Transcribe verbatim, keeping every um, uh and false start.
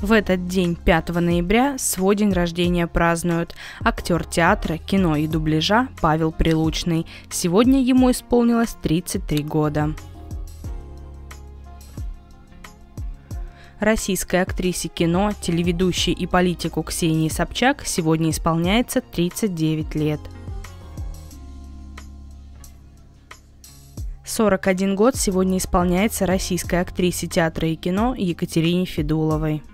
В этот день, пятого ноября, свой день рождения празднуют актер театра, кино и дубляжа Павел Прилучный. Сегодня ему исполнилось тридцать три года. Российской актрисе кино, телеведущей и политику Ксении Собчак сегодня исполняется тридцать девять лет. сорок один год сегодня исполняется российской актрисе театра и кино Екатерине Федуловой.